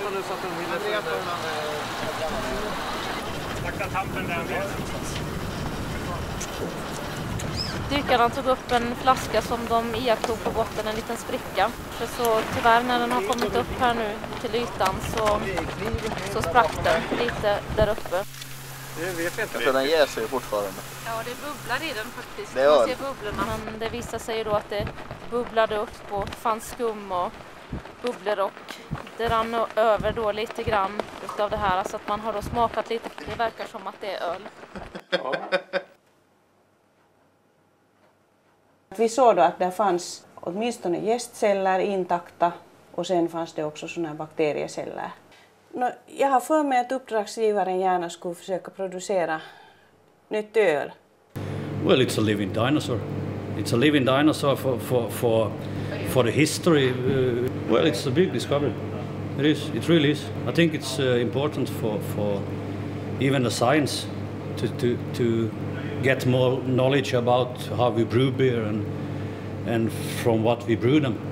letade så att den ville... Sakta tampen där med. Dykarna tog upp en flaska som de iakttog på botten, en liten spricka. Så tyvärr när den har kommit upp här nu till ytan så sprack den lite där uppe. Det vet jag inte. Så den ger sig fortfarande. Ja, det bubblar i den faktiskt. Det Man ser bubblorna. Men det visar sig då att det bubblade upp och fanns skum och bubblor och det rann över då lite grann utav det här. Så att man har då smakat lite. Det verkar som att det är öl. Ja. Vi såg då att det fanns åtminstone jästceller intakta och sen fanns det också såna bakterieceller. Jag har för mig att uppdragsgivaren gärna skulle försöka producera nytt öl. Well, it's a living dinosaur. It's a living dinosaur for the history. Well, it's a big discovery. It is. It really is. I think it's important for even the science to get more knowledge about how we brew beer and from what we brew them.